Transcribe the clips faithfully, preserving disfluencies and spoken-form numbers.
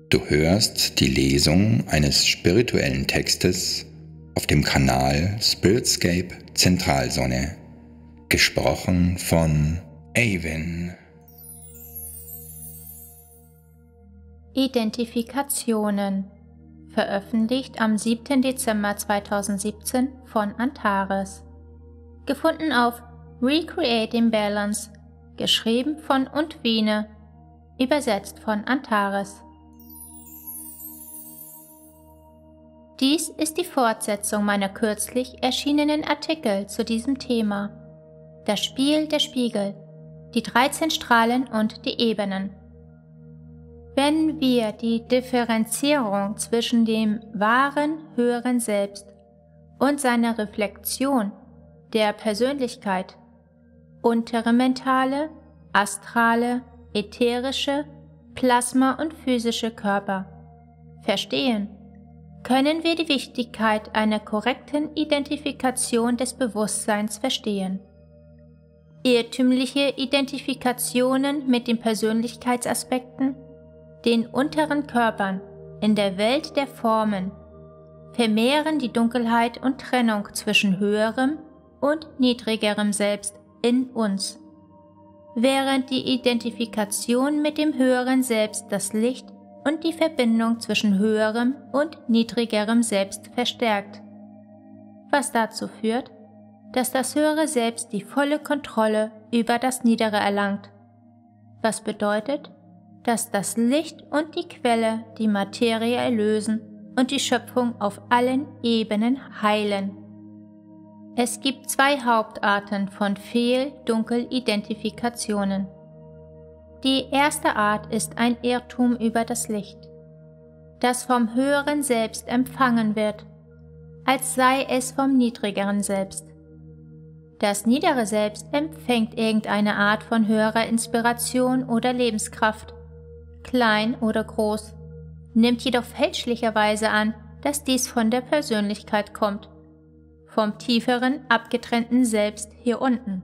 Du hörst die Lesung eines spirituellen Textes auf dem Kanal Spiritscape Zentralsonne, gesprochen von Eivin. Identifikationen, veröffentlicht am siebten Dezember zweitausendsiebzehn von Antares, gefunden auf Recreating Balance, geschrieben von und Wiene, übersetzt von Antares. Dies ist die Fortsetzung meiner kürzlich erschienenen Artikel zu diesem Thema. Das Spiel der Spiegel, die dreizehn Strahlen und die Ebenen. Wenn wir die Differenzierung zwischen dem wahren, höheren Selbst und seiner Reflexion, der Persönlichkeit, untere mentale, astrale, ätherische, Plasma- und physische Körper verstehen, können wir die Wichtigkeit einer korrekten Identifikation des Bewusstseins verstehen. Irrtümliche Identifikationen mit den Persönlichkeitsaspekten, den unteren Körpern in der Welt der Formen, vermehren die Dunkelheit und Trennung zwischen höherem und niedrigerem Selbst in uns, während die Identifikation mit dem höheren Selbst das Licht und die Verbindung zwischen höherem und niedrigerem Selbst verstärkt, was dazu führt, dass das höhere Selbst die volle Kontrolle über das Niedere erlangt, was bedeutet, dass das Licht und die Quelle die Materie erlösen und die Schöpfung auf allen Ebenen heilen. Es gibt zwei Hauptarten von Fehl-Dunkel-Identifikationen. Die erste Art ist ein Irrtum über das Licht, das vom höheren Selbst empfangen wird, als sei es vom niedrigeren Selbst. Das niedere Selbst empfängt irgendeine Art von höherer Inspiration oder Lebenskraft, klein oder groß, nimmt jedoch fälschlicherweise an, dass dies von der Persönlichkeit kommt, vom tieferen, abgetrennten Selbst hier unten.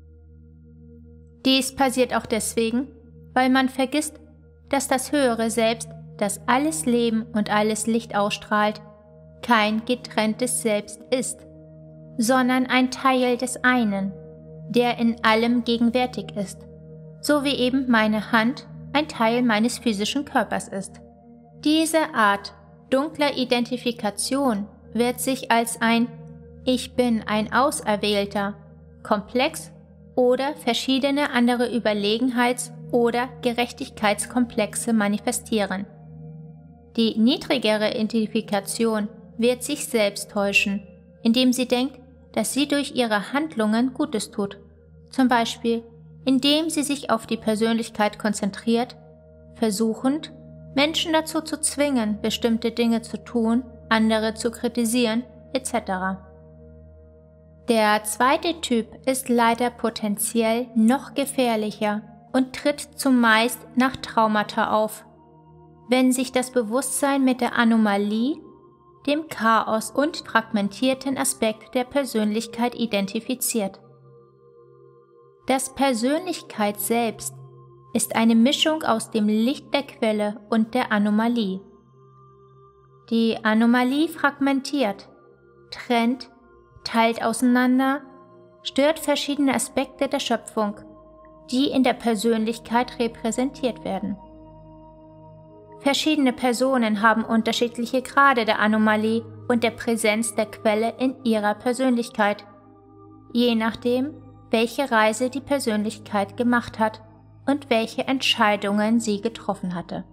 Dies passiert auch deswegen, weil man vergisst, dass das höhere Selbst, das alles Leben und alles Licht ausstrahlt, kein getrenntes Selbst ist, sondern ein Teil des einen, der in allem gegenwärtig ist, so wie eben meine Hand ein Teil meines physischen Körpers ist. Diese Art dunkler Identifikation wird sich als ein Ich bin ein Auserwählter, Komplex oder verschiedene andere Überlegenheits- oder Gerechtigkeitskomplexe manifestieren. Die niedrigere Identifikation wird sich selbst täuschen, indem sie denkt, dass sie durch ihre Handlungen Gutes tut, zum Beispiel indem sie sich auf die Persönlichkeit konzentriert, versuchend, Menschen dazu zu zwingen, bestimmte Dinge zu tun, andere zu kritisieren, et cetera. Der zweite Typ ist leider potenziell noch gefährlicher und tritt zumeist nach Traumata auf, wenn sich das Bewusstsein mit der Anomalie, dem Chaos und fragmentierten Aspekt der Persönlichkeit identifiziert. Das Persönlichkeit selbst ist eine Mischung aus dem Licht der Quelle und der Anomalie. Die Anomalie fragmentiert, trennt, teilt auseinander, stört verschiedene Aspekte der Schöpfung, die in der Persönlichkeit repräsentiert werden. Verschiedene Personen haben unterschiedliche Grade der Anomalie und der Präsenz der Quelle in ihrer Persönlichkeit, je nachdem, welche Reise die Persönlichkeit gemacht hat und welche Entscheidungen sie getroffen hatte.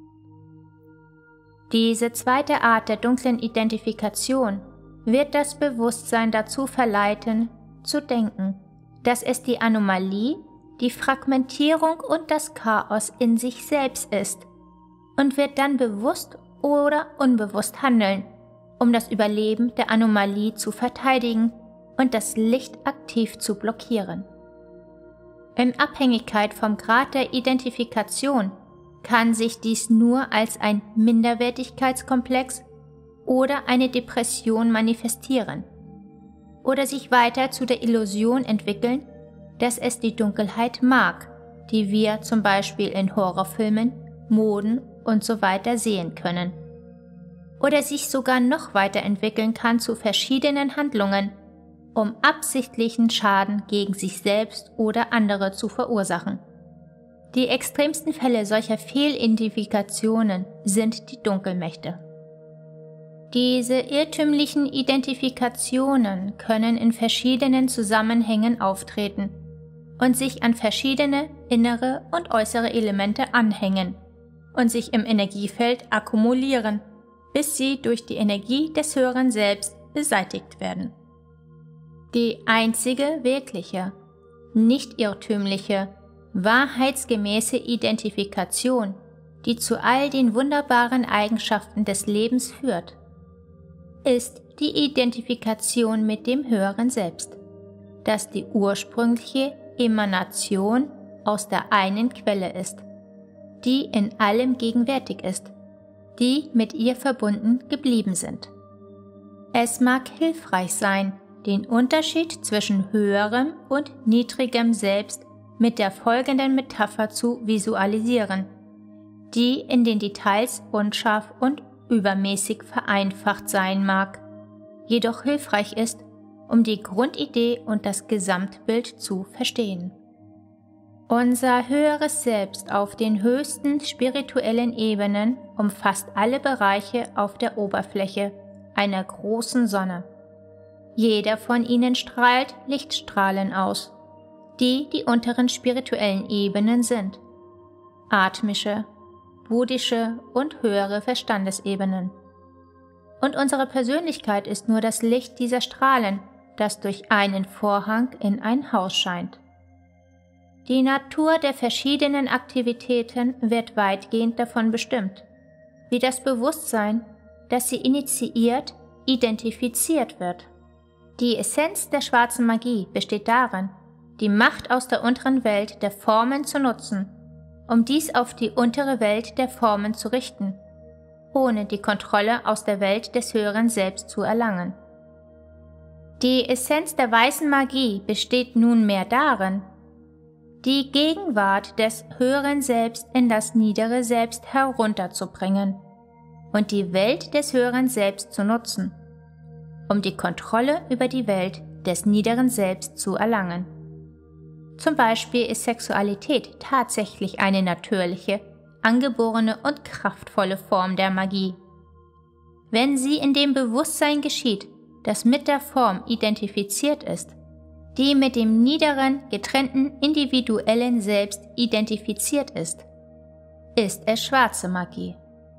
Diese zweite Art der dunklen Identifikation wird das Bewusstsein dazu verleiten, zu denken, dass es die Anomalie, die Fragmentierung und das Chaos in sich selbst ist und wird dann bewusst oder unbewusst handeln, um das Überleben der Anomalie zu verteidigen und das Licht aktiv zu blockieren. In Abhängigkeit vom Grad der Identifikation kann sich dies nur als ein Minderwertigkeitskomplex oder eine Depression manifestieren oder sich weiter zu der Illusion entwickeln, dass es die Dunkelheit mag, die wir zum Beispiel in Horrorfilmen, Moden und so weiter sehen können. Oder sich sogar noch weiterentwickeln kann zu verschiedenen Handlungen, um absichtlichen Schaden gegen sich selbst oder andere zu verursachen. Die extremsten Fälle solcher Fehlidentifikationen sind die Dunkelmächte. Diese irrtümlichen Identifikationen können in verschiedenen Zusammenhängen auftreten und sich an verschiedene innere und äußere Elemente anhängen und sich im Energiefeld akkumulieren, bis sie durch die Energie des höheren Selbst beseitigt werden. Die einzige wirkliche, nicht irrtümliche, wahrheitsgemäße Identifikation, die zu all den wunderbaren Eigenschaften des Lebens führt, ist die Identifikation mit dem höheren Selbst, das die ursprüngliche Emanation aus der einen Quelle ist, die in allem gegenwärtig ist, die mit ihr verbunden geblieben sind. Es mag hilfreich sein, den Unterschied zwischen höherem und niedrigem Selbst mit der folgenden Metapher zu visualisieren, die in den Details unscharf und übermäßig vereinfacht sein mag, jedoch hilfreich ist, um die Grundidee und das Gesamtbild zu verstehen. Unser höheres Selbst auf den höchsten spirituellen Ebenen umfasst alle Bereiche auf der Oberfläche einer großen Sonne. Jeder von ihnen strahlt Lichtstrahlen aus, die die unteren spirituellen Ebenen sind, atmische, buddhische und höhere Verstandesebenen. Und unsere Persönlichkeit ist nur das Licht dieser Strahlen, das durch einen Vorhang in ein Haus scheint. Die Natur der verschiedenen Aktivitäten wird weitgehend davon bestimmt, wie das Bewusstsein, das sie initiiert, identifiziert wird. Die Essenz der schwarzen Magie besteht darin, die Macht aus der unteren Welt der Formen zu nutzen, um dies auf die untere Welt der Formen zu richten, ohne die Kontrolle aus der Welt des höheren Selbst zu erlangen. Die Essenz der weißen Magie besteht nunmehr darin, die Gegenwart des höheren Selbst in das niedere Selbst herunterzubringen und die Welt des höheren Selbst zu nutzen, um die Kontrolle über die Welt des niederen Selbst zu erlangen. Zum Beispiel ist Sexualität tatsächlich eine natürliche, angeborene und kraftvolle Form der Magie. Wenn sie in dem Bewusstsein geschieht, das mit der Form identifiziert ist, die mit dem niederen, getrennten, individuellen Selbst identifiziert ist, ist es schwarze Magie.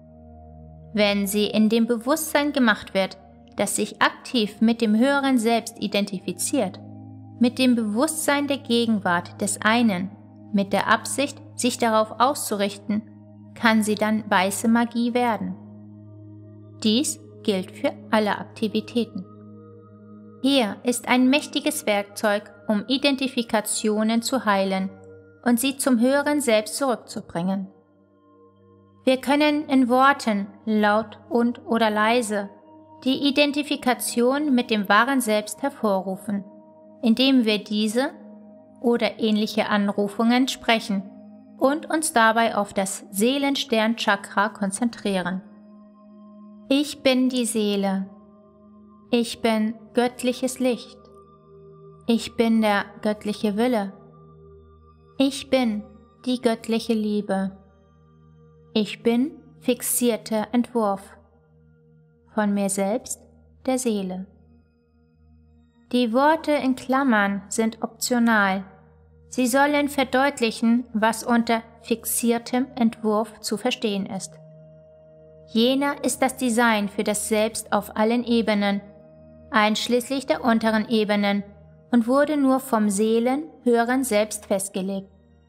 Wenn sie in dem Bewusstsein gemacht wird, das sich aktiv mit dem höheren Selbst identifiziert, mit dem Bewusstsein der Gegenwart des einen, mit der Absicht, sich darauf auszurichten, kann sie dann weiße Magie werden. Dies gilt für alle Aktivitäten. Hier ist ein mächtiges Werkzeug, um Identifikationen zu heilen und sie zum höheren Selbst zurückzubringen. Wir können in Worten, laut und oder leise, die Identifikation mit dem wahren Selbst hervorrufen, indem wir diese oder ähnliche Anrufungen sprechen und uns dabei auf das Seelensternchakra konzentrieren. Ich bin die Seele. Ich bin göttliches Licht. Ich bin der göttliche Wille. Ich bin die göttliche Liebe. Ich bin fixierter Entwurf von mir selbst, der Seele. Die Worte in Klammern sind optional. Sie sollen verdeutlichen, was unter fixiertem Entwurf zu verstehen ist. Jener ist das Design für das Selbst auf allen Ebenen, einschließlich der unteren Ebenen, und wurde nur vom Seelen höheren Selbst festgelegt.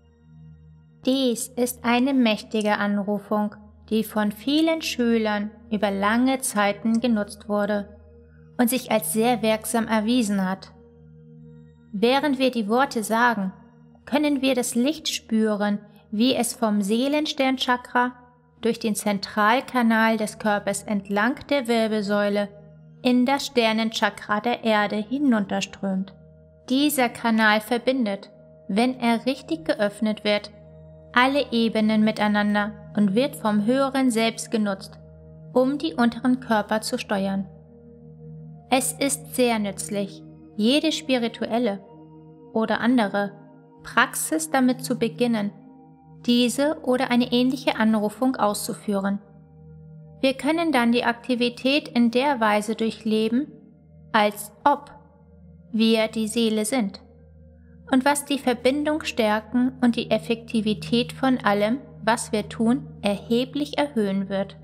Dies ist eine mächtige Anrufung, die von vielen Schülern über lange Zeiten genutzt wurde und sich als sehr wirksam erwiesen hat. Während wir die Worte sagen, können wir das Licht spüren, wie es vom Seelensternchakra durch den Zentralkanal des Körpers entlang der Wirbelsäule in das Sternenchakra der Erde hinunterströmt. Dieser Kanal verbindet, wenn er richtig geöffnet wird, alle Ebenen miteinander und wird vom höheren Selbst genutzt, um die unteren Körper zu steuern. Es ist sehr nützlich, jede spirituelle oder andere Praxis damit zu beginnen, diese oder eine ähnliche Anrufung auszuführen. Wir können dann die Aktivität in der Weise durchleben, als ob wir die Seele sind, und was die Verbindung stärken und die Effektivität von allem, was wir tun, erheblich erhöhen wird.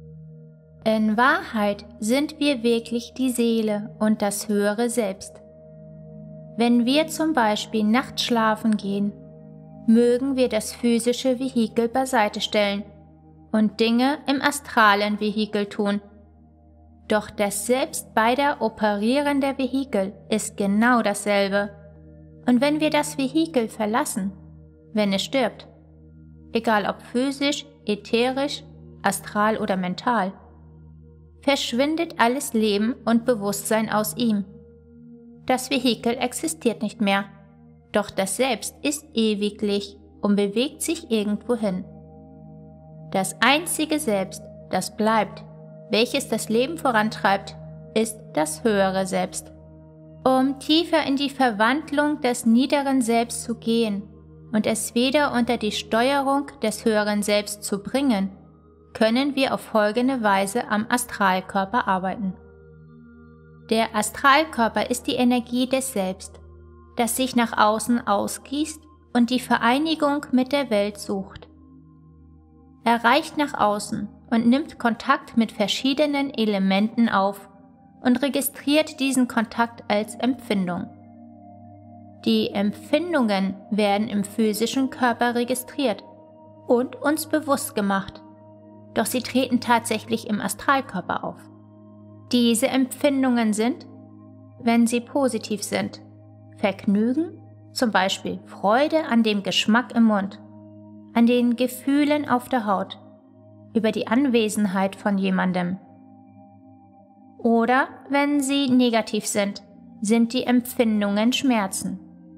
In Wahrheit sind wir wirklich die Seele und das höhere Selbst. Wenn wir zum Beispiel nachts schlafen gehen, mögen wir das physische Vehikel beiseite stellen und Dinge im astralen Vehikel tun. Doch das Selbst beider operierender Vehikel ist genau dasselbe. Und wenn wir das Vehikel verlassen, wenn es stirbt, egal ob physisch, ätherisch, astral oder mental, verschwindet alles Leben und Bewusstsein aus ihm. Das Vehikel existiert nicht mehr, doch das Selbst ist ewiglich und bewegt sich irgendwohin. Das einzige Selbst, das bleibt, welches das Leben vorantreibt, ist das höhere Selbst. Um tiefer in die Verwandlung des niederen Selbst zu gehen und es wieder unter die Steuerung des höheren Selbst zu bringen, können wir auf folgende Weise am Astralkörper arbeiten. Der Astralkörper ist die Energie des Selbst, das sich nach außen ausgießt und die Vereinigung mit der Welt sucht. Er reicht nach außen und nimmt Kontakt mit verschiedenen Elementen auf und registriert diesen Kontakt als Empfindung. Die Empfindungen werden im physischen Körper registriert und uns bewusst gemacht, doch sie treten tatsächlich im Astralkörper auf. Diese Empfindungen sind, wenn sie positiv sind, Vergnügen, zum Beispiel Freude an dem Geschmack im Mund, an den Gefühlen auf der Haut, über die Anwesenheit von jemandem. Oder wenn sie negativ sind, sind die Empfindungen Schmerzen.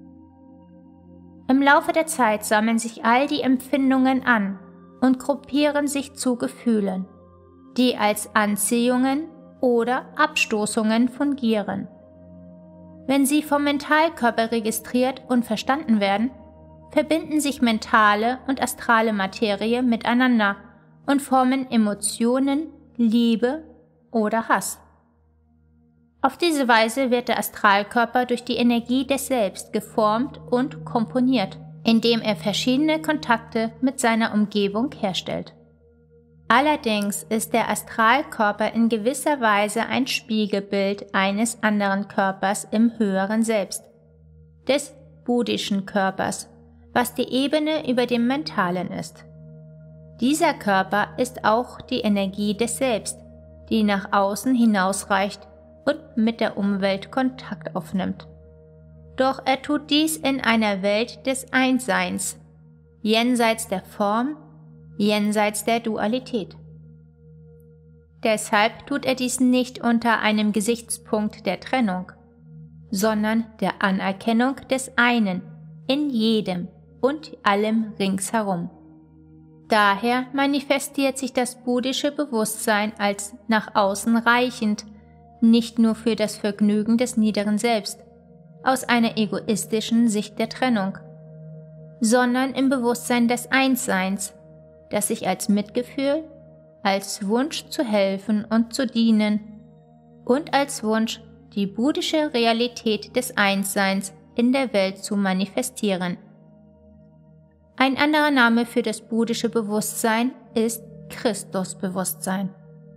Im Laufe der Zeit sammeln sich all die Empfindungen an und gruppieren sich zu Gefühlen, die als Anziehungen oder Abstoßungen fungieren. Wenn sie vom Mentalkörper registriert und verstanden werden, verbinden sich mentale und astrale Materie miteinander und formen Emotionen, Liebe oder Hass. Auf diese Weise wird der Astralkörper durch die Energie des Selbst geformt und komponiert, indem er verschiedene Kontakte mit seiner Umgebung herstellt. Allerdings ist der Astralkörper in gewisser Weise ein Spiegelbild eines anderen Körpers im höheren Selbst, des buddhischen Körpers, was die Ebene über dem Mentalen ist. Dieser Körper ist auch die Energie des Selbst, die nach außen hinausreicht und mit der Umwelt Kontakt aufnimmt. Doch er tut dies in einer Welt des Einsseins, jenseits der Form, jenseits der Dualität. Deshalb tut er dies nicht unter einem Gesichtspunkt der Trennung, sondern der Anerkennung des Einen in jedem und allem ringsherum. Daher manifestiert sich das buddhische Bewusstsein als nach außen reichend, nicht nur für das Vergnügen des niederen Selbst, aus einer egoistischen Sicht der Trennung, sondern im Bewusstsein des Einsseins, das sich als Mitgefühl, als Wunsch zu helfen und zu dienen und als Wunsch, die buddhische Realität des Einsseins in der Welt zu manifestieren. Ein anderer Name für das buddhische Bewusstsein ist Christusbewusstsein.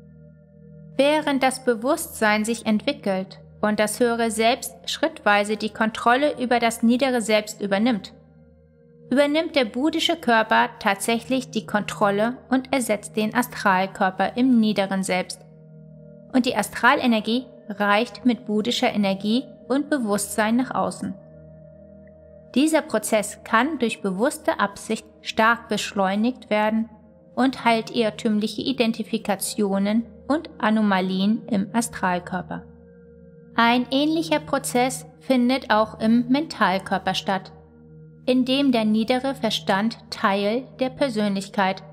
Während das Bewusstsein sich entwickelt und das höhere Selbst schrittweise die Kontrolle über das niedere Selbst übernimmt, übernimmt der buddhische Körper tatsächlich die Kontrolle und ersetzt den Astralkörper im niederen Selbst. Und die Astralenergie reicht mit buddhischer Energie und Bewusstsein nach außen. Dieser Prozess kann durch bewusste Absicht stark beschleunigt werden und heilt irrtümliche Identifikationen und Anomalien im Astralkörper. Ein ähnlicher Prozess findet auch im Mentalkörper statt, in dem der niedere Verstand Teil der Persönlichkeit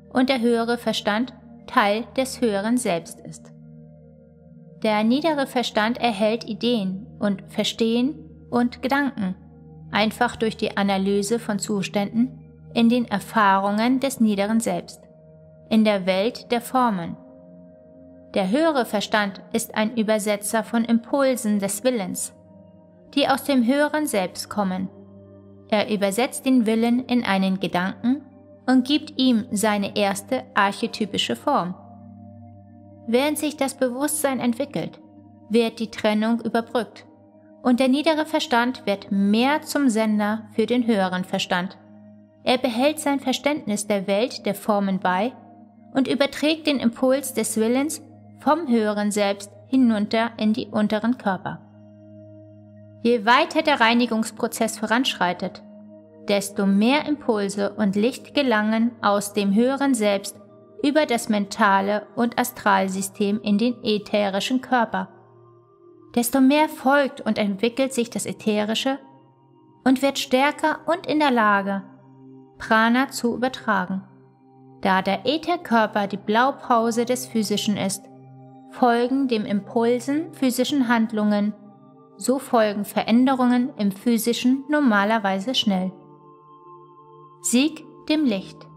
und der höhere Verstand Teil des höheren Selbst ist. Der niedere Verstand erhält Ideen und Verstehen und Gedanken, einfach durch die Analyse von Zuständen in den Erfahrungen des niederen Selbst, in der Welt der Formen. Der höhere Verstand ist ein Übersetzer von Impulsen des Willens, die aus dem höheren Selbst kommen. Er übersetzt den Willen in einen Gedanken und gibt ihm seine erste archetypische Form. Während sich das Bewusstsein entwickelt, wird die Trennung überbrückt und der niedere Verstand wird mehr zum Sender für den höheren Verstand. Er behält sein Verständnis der Welt der Formen bei und überträgt den Impuls des Willens vom höheren Selbst hinunter in die unteren Körper. Je weiter der Reinigungsprozess voranschreitet, desto mehr Impulse und Licht gelangen aus dem höheren Selbst über das mentale und Astralsystem in den ätherischen Körper. Desto mehr folgt und entwickelt sich das Ätherische und wird stärker und in der Lage, Prana zu übertragen. Da der Ätherkörper die Blaupause des Physischen ist, folgen dem Impulsen physischen Handlungen, so folgen Veränderungen im Physischen normalerweise schnell. Sieg dem Licht.